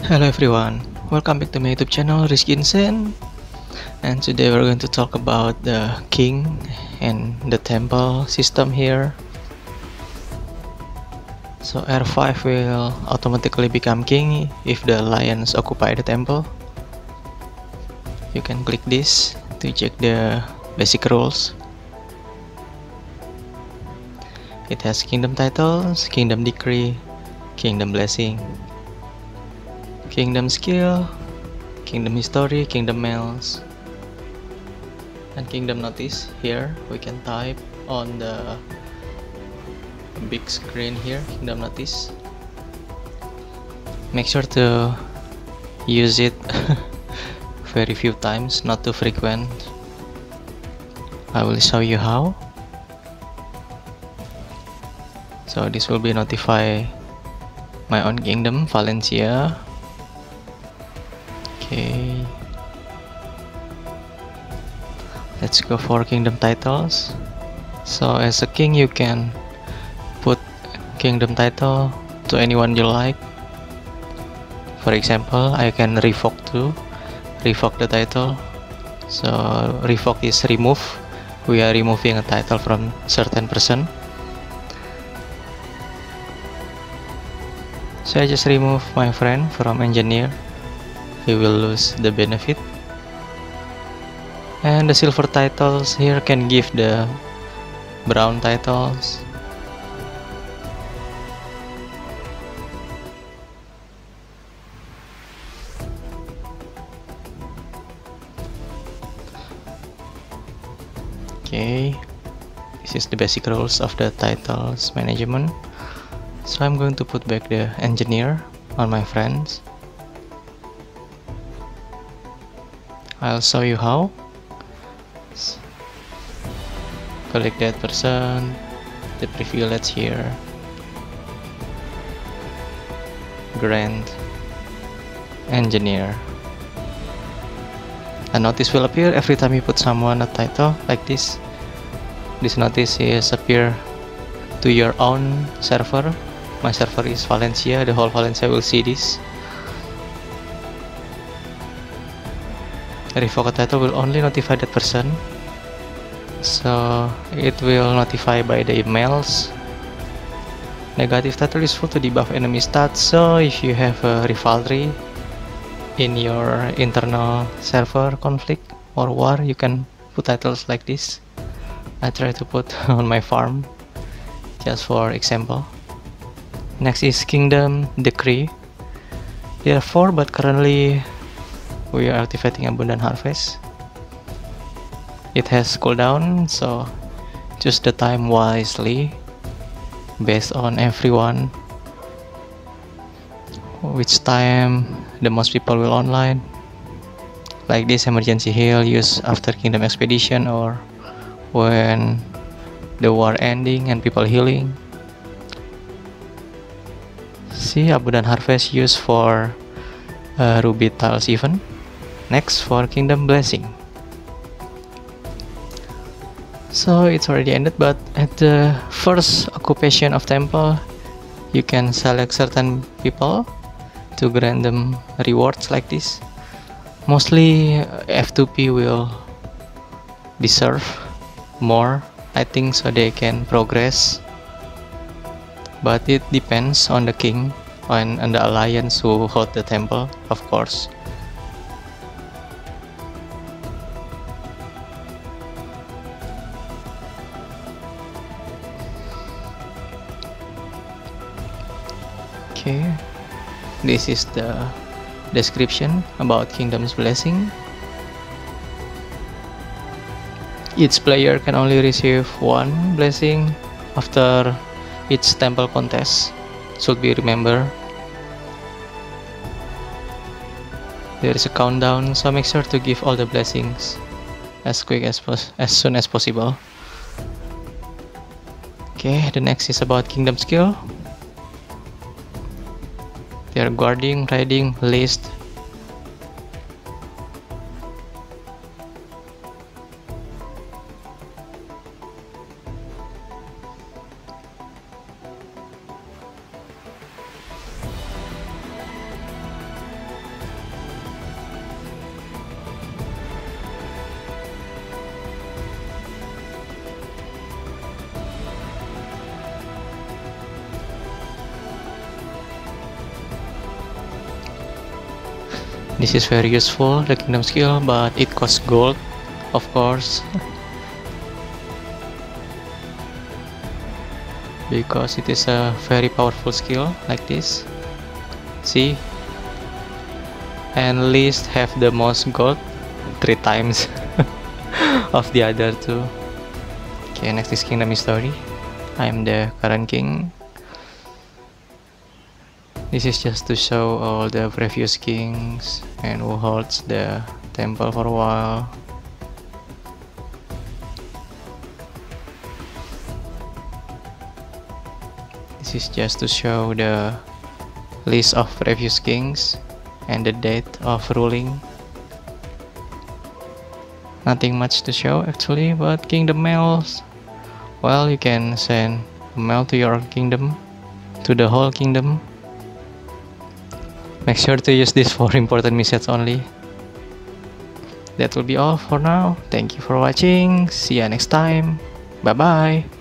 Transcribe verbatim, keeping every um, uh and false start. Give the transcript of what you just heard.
Hello everyone, welcome back to my YouTube channel Rizky Insen. And today we're going to talk about the king and the temple system here. So R five will automatically become king if the lions occupy the temple. You can click this to check the basic rules. It has kingdom titles, kingdom decree, kingdom blessing, kingdom skill, kingdom history, kingdom mails, and kingdom notice. Here we can type on the big screen here, kingdom notice. Make sure to use it very few times, not too frequent. I will show you how. So this will be notify my own kingdom, Valencia. Okay, let's go for kingdom titles. So as a king you can put kingdom title to anyone you like. For example, I can revoke to revoke the title. So revoke is remove. We are removing a title from certain person. So I just remove my friend from engineer. He will lose the benefit. And the silver titles here can give the brown titles. Okay, this is the basic rules of the titles management. So I'm going to put back the engineer on my friends. I'll show you how. Click that person, the privilege here, grant engineer. A notice will appear every time you put someone a title like this. This notice is appear to your own server. My server is Valencia, the whole Valencia will see this. Revoke a title will only notify that person, so it will notify by the emails. Negative title is useful to debuff enemy stats, so if you have a rivalry in your internal server conflict or war, you can put titles like this. I try to put on my farm just for example. Next is kingdom decree. There are four, but currently we are activating abundant harvest. It has cooldown, so choose the time wisely based on everyone, which time the most people will online. Like this emergency heal use after kingdom expedition or when the war ending and people healing. See, abundant harvest used for uh, ruby tiles event. Next for kingdom blessing. So it's already ended, but at the first occupation of temple you can select certain people to grant them rewards like this. Mostly F two P will deserve more, I think, so they can progress, but it depends on the king and, and the alliance who hold the temple, of course. Okay, this is the description about Kingdom's Blessing. Each player can only receive one blessing after each temple contest, should be remembered. There is a countdown, so make sure to give all the blessings as quick as pos as soon as possible. Okay, the next is about Kingdom skill. They are guarding, riding, list. This is very useful, the kingdom skill, but it costs gold, of course. Because it is a very powerful skill like this. See? And least have the most gold three times of the other two. Okay, next is kingdom history. I'm the current king. This is just to show all the previous kings and who holds the temple for a while. This is just to show the list of previous kings and the date of ruling. Nothing much to show actually, but kingdom mails. Well, you can send a mail to your kingdom, to the whole kingdom. Make sure to use this for important missions only. That will be all for now. Thank you for watching. See you next time. Bye bye.